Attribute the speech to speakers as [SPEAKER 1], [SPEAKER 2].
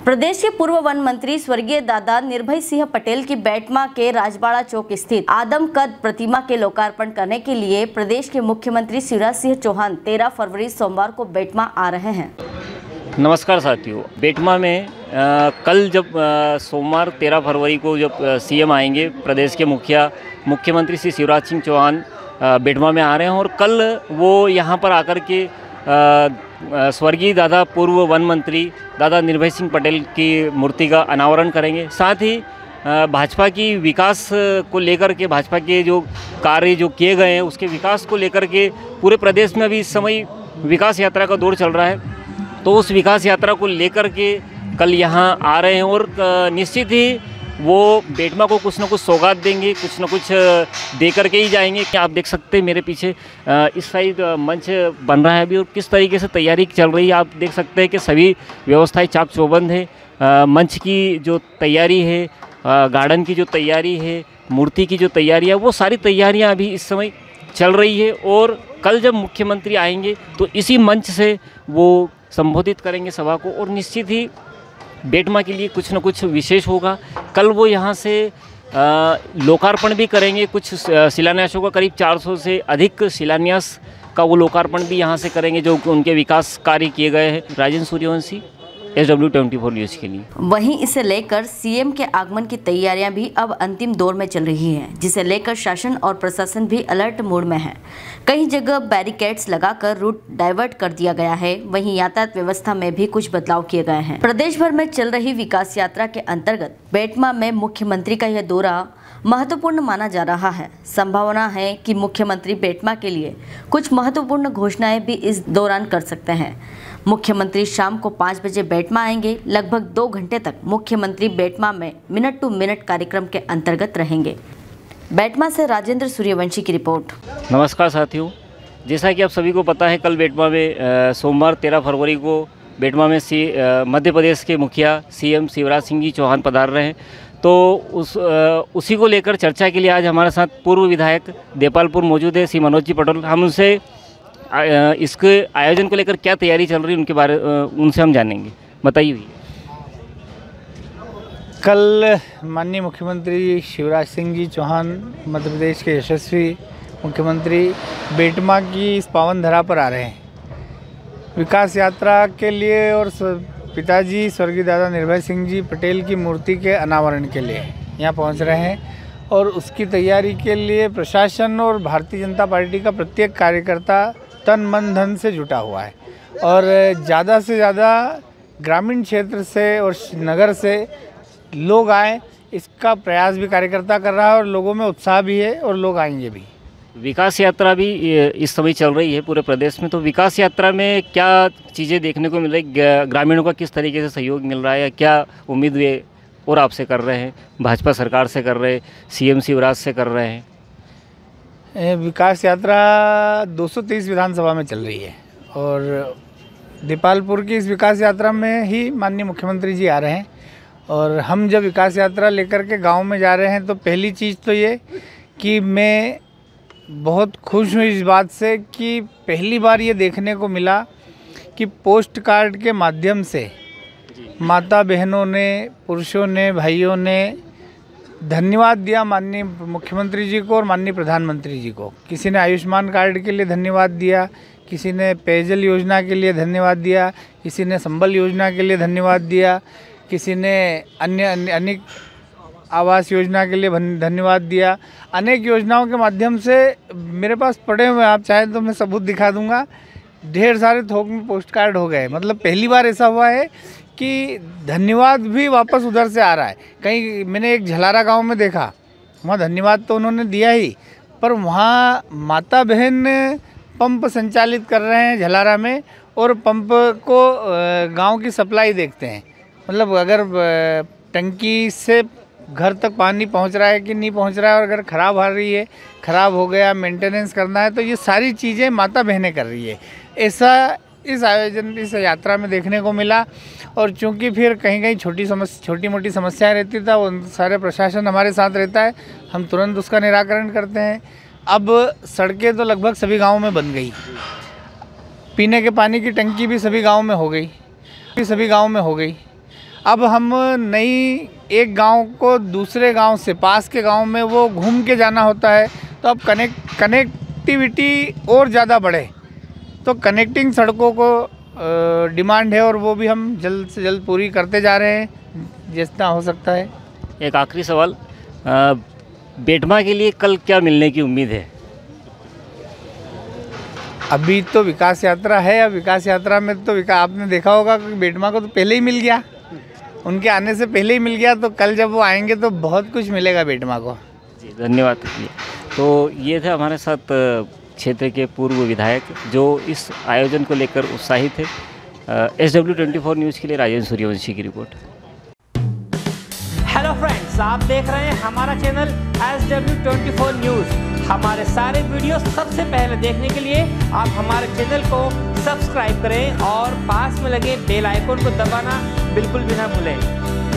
[SPEAKER 1] प्रदेश के पूर्व वन मंत्री स्वर्गीय दादा निर्भय सिंह पटेल की बेटमा के राजबाड़ा चौक स्थित आदमकद प्रतिमा के लोकार्पण करने के लिए प्रदेश के मुख्यमंत्री शिवराज सिंह चौहान 13 फरवरी सोमवार को बेटमा आ रहे हैं।
[SPEAKER 2] नमस्कार साथियों, बेटमा में कल जब सोमवार 13 फरवरी को जब सीएम आएंगे, प्रदेश के मुख्यमंत्री श्री शिवराज सिंह चौहान बेटमा में आ रहे हैं और कल वो यहाँ पर आकर के स्वर्गीय दादा पूर्व वन मंत्री दादा निर्भय सिंह पटेल की मूर्ति का अनावरण करेंगे। साथ ही भाजपा की विकास को लेकर के, भाजपा के जो कार्य जो किए गए हैं उसके विकास को लेकर के पूरे प्रदेश में अभी इस समय विकास यात्रा का दौर चल रहा है। तो उस विकास यात्रा को लेकर के कल यहाँ आ रहे हैं और निश्चित ही वो बेटमा को कुछ न कुछ सौगात देंगे, कुछ न कुछ दे करके ही जाएंगे। कि आप देख सकते हैं मेरे पीछे इस साइड मंच बन रहा है अभी और किस तरीके से तैयारी चल रही है। आप देख सकते हैं कि सभी व्यवस्थाएं चाक चौबंद है। मंच की जो तैयारी है, गार्डन की जो तैयारी है, मूर्ति की जो तैयारी है, वो सारी तैयारियाँ अभी इस समय चल रही है। और कल जब मुख्यमंत्री आएंगे तो इसी मंच से वो संबोधित करेंगे सभा को और निश्चित ही बेटमा के लिए कुछ न कुछ विशेष होगा। कल वो यहाँ से लोकार्पण भी करेंगे, कुछ शिलान्यासों का करीब 400 से अधिक शिलान्यास का वो लोकार्पण भी यहाँ से करेंगे जो उनके विकास कार्य किए गए हैं। राजेंद्र सूर्यवंशी, SW24 न्यूज़ के लिए।
[SPEAKER 1] वहीं इसे लेकर सीएम के आगमन की तैयारियां भी अब अंतिम दौर में चल रही हैं, जिसे लेकर शासन और प्रशासन भी अलर्ट मोड में है। कई जगह बैरिकेड्स लगाकर रूट डाइवर्ट कर दिया गया है। वहीं यातायात व्यवस्था में भी कुछ बदलाव किए गए हैं। प्रदेश भर में चल रही विकास यात्रा के अंतर्गत बेटमा में मुख्यमंत्री का यह दौरा महत्वपूर्ण माना जा रहा है। संभावना है कि मुख्यमंत्री बेटमा के लिए कुछ महत्वपूर्ण घोषणाएं भी इस दौरान कर सकते हैं। मुख्यमंत्री शाम को 5 बजे बेटमा आएंगे। लगभग 2 घंटे तक मुख्यमंत्री बेटमा में मिनट टू मिनट कार्यक्रम के अंतर्गत रहेंगे। बेटमा से राजेंद्र सूर्यवंशी की रिपोर्ट।
[SPEAKER 2] नमस्कार साथियों, जैसा कि आप सभी को पता है, कल बेटमा में सोमवार 13 फरवरी को बेटमा में मध्य प्रदेश के मुखिया सीएम शिवराज सिंह जी चौहान पधार रहे हैं। तो उसी को लेकर चर्चा के लिए आज हमारे साथ पूर्व विधायक देपालपुर मौजूद है, श्री मनोज जी पटेल। हम उनसे इसके आयोजन को लेकर क्या तैयारी चल रही है उनसे हम जानेंगे। बताइए भैया।
[SPEAKER 3] कल माननीय मुख्यमंत्री शिवराज सिंह जी चौहान मध्य प्रदेश के यशस्वी मुख्यमंत्री बेटमा की इस पावन धरा पर आ रहे हैं विकास यात्रा के लिए और पिताजी स्वर्गीय दादा निर्भय सिंह जी पटेल की मूर्ति के अनावरण के लिए यहाँ पहुँच रहे हैं। और उसकी तैयारी के लिए प्रशासन और भारतीय जनता पार्टी का प्रत्येक कार्यकर्ता तन मन धन से जुटा हुआ है और ज़्यादा से ज़्यादा ग्रामीण क्षेत्र से और नगर से लोग आए, इसका प्रयास भी कार्यकर्ता कर रहा है और लोगों में उत्साह भी है और लोग आएंगे भी।
[SPEAKER 2] विकास यात्रा भी इस समय चल रही है पूरे प्रदेश में, तो विकास यात्रा में क्या चीज़ें देखने को मिल रही, ग्रामीणों का किस तरीके से सहयोग मिल रहा है, या क्या उम्मीद वे और आपसे कर रहे हैं, भाजपा सरकार से कर रहे हैं, सीएम शिवराज से कर रहे हैं?
[SPEAKER 3] विकास यात्रा 223 विधानसभा में चल रही है और देपालपुर की इस विकास यात्रा में ही माननीय मुख्यमंत्री जी आ रहे हैं। और हम जब विकास यात्रा लेकर के गांव में जा रहे हैं तो पहली चीज़ तो ये कि मैं बहुत खुश हूँ इस बात से कि पहली बार ये देखने को मिला कि पोस्ट कार्ड के माध्यम से माता बहनों ने, पुरुषों ने, भाइयों ने धन्यवाद दिया माननीय मुख्यमंत्री जी को और माननीय प्रधानमंत्री जी को। किसी ने आयुष्मान कार्ड के लिए धन्यवाद दिया, किसी ने पेयजल योजना के लिए धन्यवाद दिया, किसी ने संबल योजना के लिए धन्यवाद दिया, किसी ने अनेक आवास योजना के लिए धन्यवाद दिया। अनेक योजनाओं के माध्यम से मेरे पास पड़े हुए, आप चाहें तो मैं सबूत दिखा दूंगा, ढेर सारे थोक में पोस्ट कार्ड हो गए। मतलब पहली बार ऐसा हुआ है कि धन्यवाद भी वापस उधर से आ रहा है। कहीं मैंने एक झलारा गांव में देखा, वहाँ धन्यवाद तो उन्होंने दिया ही, पर वहाँ माता बहन पंप संचालित कर रहे हैं झलारा में और पंप को गांव की सप्लाई देखते हैं। मतलब अगर टंकी से घर तक पानी पहुंच रहा है कि नहीं पहुंच रहा है, और अगर ख़राब आ रही है, ख़राब हो गया, मेंटेनेंस करना है, तो ये सारी चीज़ें माता बहनें कर रही है। ऐसा इस आयोजन, इस यात्रा में देखने को मिला। और चूंकि फिर कहीं कहीं छोटी मोटी समस्याएं रहती था, वो सारे प्रशासन हमारे साथ रहता है, हम तुरंत उसका निराकरण करते हैं। अब सड़कें तो लगभग सभी गाँव में बन गई, पीने के पानी की टंकी भी सभी गाँव में हो गई। अब हम नई एक गांव को दूसरे गांव से पास के गांव में वो घूम के जाना होता है, तो अब कनेक्टिविटी और ज़्यादा बढ़े, तो कनेक्टिंग सड़कों को डिमांड है और वो भी हम जल्द से जल्द पूरी करते जा रहे हैं जितना हो सकता है।
[SPEAKER 2] एक आखिरी सवाल, बेटमा के लिए कल क्या मिलने की उम्मीद है?
[SPEAKER 3] अभी तो विकास यात्रा है, अब विकास यात्रा में तो आपने देखा होगा कि बेटमा को तो पहले ही मिल गया, उनके आने से पहले ही मिल गया, तो कल जब वो आएंगे तो बहुत कुछ मिलेगा बेटमा को।
[SPEAKER 2] जी धन्यवाद। तो ये थे हमारे साथ क्षेत्र के पूर्व विधायक जो इस आयोजन को लेकर उत्साहित थे। SW24 न्यूज़ के लिए राजेंद्र सूर्यवंशी की रिपोर्ट।
[SPEAKER 4] हेलो फ्रेंड्स, आप देख रहे हैं हमारा चैनल SW24 न्यूज़। हमारे सारे वीडियो सबसे पहले देखने के लिए आप हमारे चैनल को सब्सक्राइब करें और पास में लगे बेल आइकन को दबाना बिल्कुल भी ना भूलें।